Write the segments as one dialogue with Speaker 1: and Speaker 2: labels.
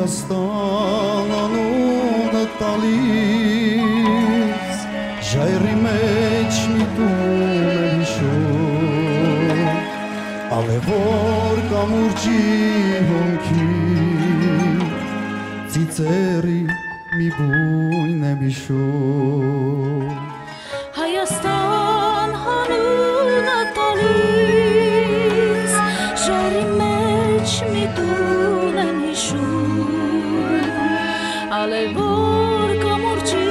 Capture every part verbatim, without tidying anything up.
Speaker 1: Հայաստան անունը տալիս ժայռի մեջ մի տուն է հիշում ալևոր կամուրջի հոնքի ծիծերի մի բույն է հիշում
Speaker 2: Հայաստան հանունը տալիս ժայռի մեջ մի տուն է հիշում ալևոր կամուրջի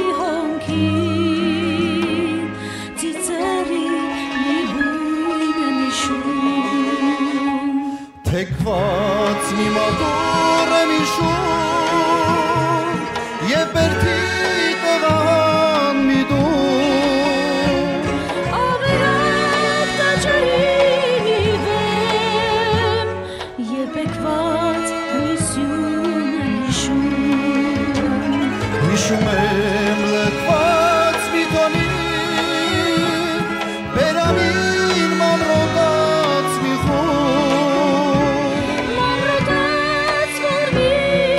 Speaker 2: հոնքին ծիծերի մի բույն է հիշում
Speaker 1: թեքված մի մատուռ է հիշում եւ բերդի տղան մի դու
Speaker 2: ավերակ տաճարի մի վեմ եւ բեկված մի սյուն է հիշում
Speaker 1: հիշում եմ լքված մի տոնի բերանին մանրոտած մի խոտ
Speaker 2: մանրոտած որ մի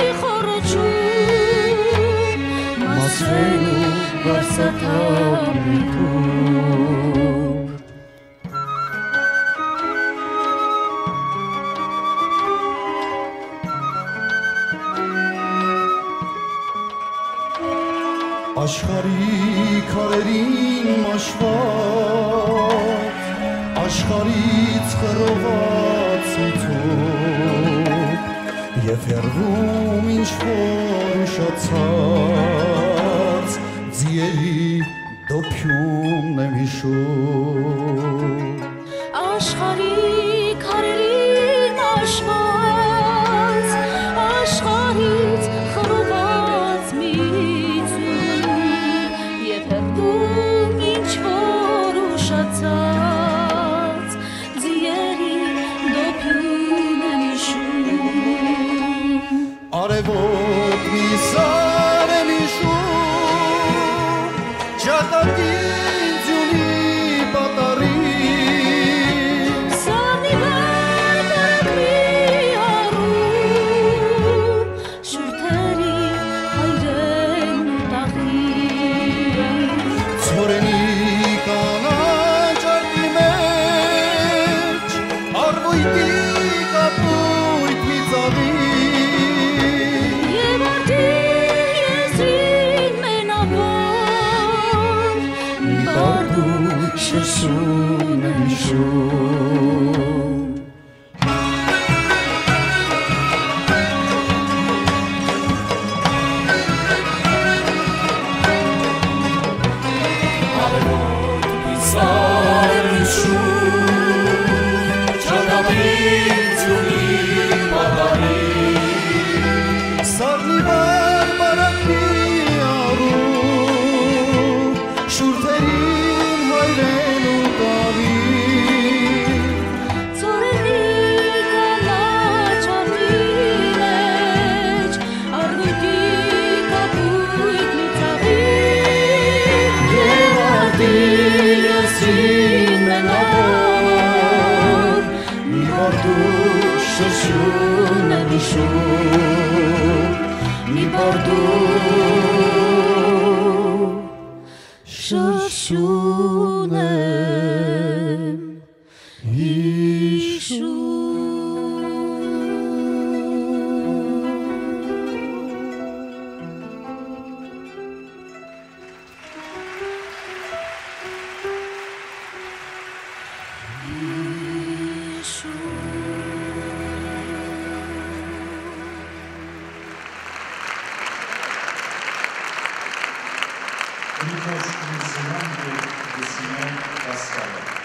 Speaker 2: խոռոչում մասրեն ու վարսաթափ մի թուր
Speaker 1: Աշխարհի քարերին մաշված աշխարհից խռոված մի թուր եւ հեռվում ինչ որ ուշացած ձիերի դոփյունն եմ հիշում
Speaker 2: աշխարհի քարերին մաշված աշխարհից խռոված մի Եվ հեռվում ինչ-որ ուշացած ձիերի դոփյուն եմ հիշում
Speaker 1: Արևոտ մի սար եմ հիշում Ջատագին ձյունի պատառին
Speaker 2: Սարնի վեր կարագվի առում Շուրթերի հայրեն ու տաղին
Speaker 1: Ցորենի կանաչ արտի մեջ Արվույտի կապույտ մի ծաղի
Speaker 2: Եվ արդի եզրին մենավոր Մի բարդու շշուն եմ հիշում
Speaker 1: Սարնի վար բարակի առում Շուրթերին հայրեն ու տավին
Speaker 2: Ծորենի կանաչ արտի մեջ Արվույտի կապույտ մի ծաղի Եվ արդի եզրին մենավոր Մի բարդու շշուն եմ հիշում Մի բարդու շշուն եմ հիշում
Speaker 3: Николай Семенович Васильев.